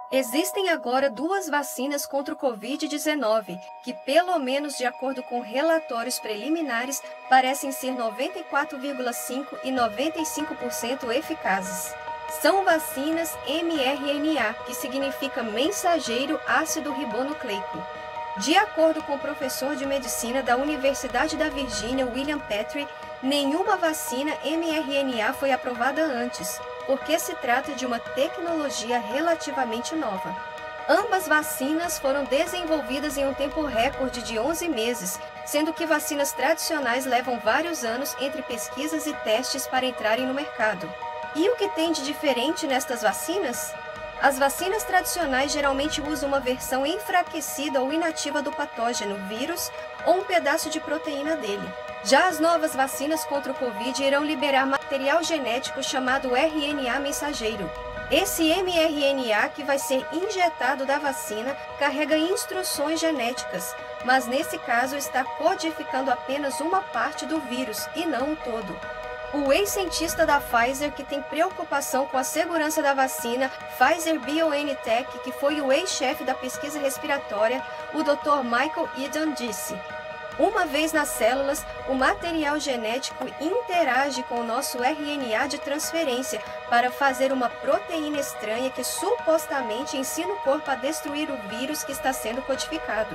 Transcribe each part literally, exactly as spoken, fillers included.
Existem agora duas vacinas contra o covid dezenove, que, pelo menos de acordo com relatórios preliminares, parecem ser noventa e quatro vírgula cinco por cento e noventa e cinco por cento eficazes. São vacinas M R N A, que significa mensageiro ácido ribonucleico. De acordo com o professor de medicina da Universidade da Virgínia, William Petrie, nenhuma vacina M R N A foi aprovada antes, porque se trata de uma tecnologia relativamente nova. Ambas vacinas foram desenvolvidas em um tempo recorde de onze meses, sendo que vacinas tradicionais levam vários anos entre pesquisas e testes para entrarem no mercado. E o que tem de diferente nestas vacinas? As vacinas tradicionais geralmente usam uma versão enfraquecida ou inativa do patógeno, vírus ou um pedaço de proteína dele. Já as novas vacinas contra o Covid irão liberar material genético chamado R N A mensageiro. Esse M R N A que vai ser injetado da vacina carrega instruções genéticas, mas nesse caso está codificando apenas uma parte do vírus e não o todo. O ex-cientista da Pfizer, que tem preocupação com a segurança da vacina, Pfizer-BioNTech, que foi o ex-chefe da pesquisa respiratória, o doutor Michael Eden, disse: "Uma vez nas células, o material genético interage com o nosso R N A de transferência para fazer uma proteína estranha que supostamente ensina o corpo a destruir o vírus que está sendo codificado."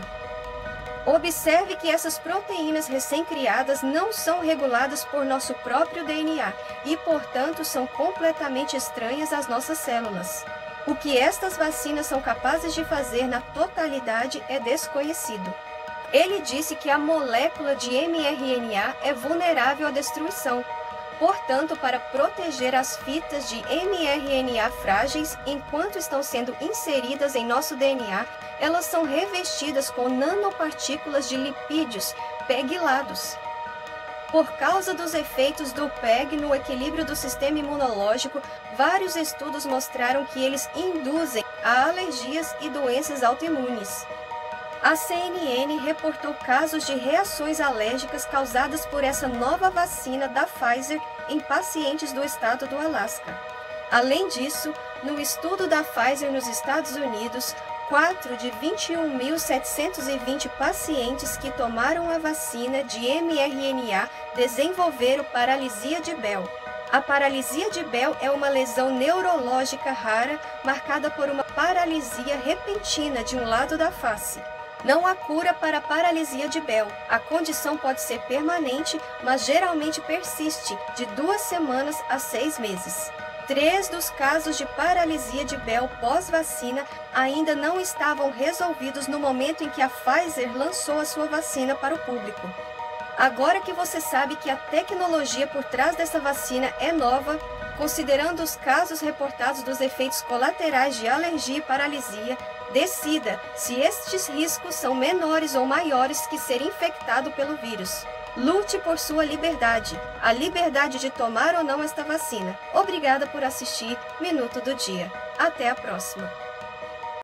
Observe que essas proteínas recém-criadas não são reguladas por nosso próprio D N A e, portanto, são completamente estranhas às nossas células. O que estas vacinas são capazes de fazer na totalidade é desconhecido. Ele disse que a molécula de M R N A é vulnerável à destruição. Portanto, para proteger as fitas de M R N A frágeis enquanto estão sendo inseridas em nosso D N A, elas são revestidas com nanopartículas de lipídios pegilados. Por causa dos efeitos do P E G no equilíbrio do sistema imunológico, vários estudos mostraram que eles induzem a alergias e doenças autoimunes. A C N N reportou casos de reações alérgicas causadas por essa nova vacina da Pfizer em pacientes do estado do Alasca. Além disso, no estudo da Pfizer nos Estados Unidos, quatro de vinte e um mil setecentos e vinte pacientes que tomaram a vacina de M R N A desenvolveram paralisia de Bell. A paralisia de Bell é uma lesão neurológica rara marcada por uma paralisia repentina de um lado da face. Não há cura para a paralisia de Bell. A condição pode ser permanente, mas geralmente persiste de duas semanas a seis meses. Três dos casos de paralisia de Bell pós-vacina ainda não estavam resolvidos no momento em que a Pfizer lançou a sua vacina para o público. Agora que você sabe que a tecnologia por trás dessa vacina é nova, considerando os casos reportados dos efeitos colaterais de alergia e paralisia, decida se estes riscos são menores ou maiores que ser infectado pelo vírus. Lute por sua liberdade, a liberdade de tomar ou não esta vacina. Obrigada por assistir Minuto do Dia. Até a próxima!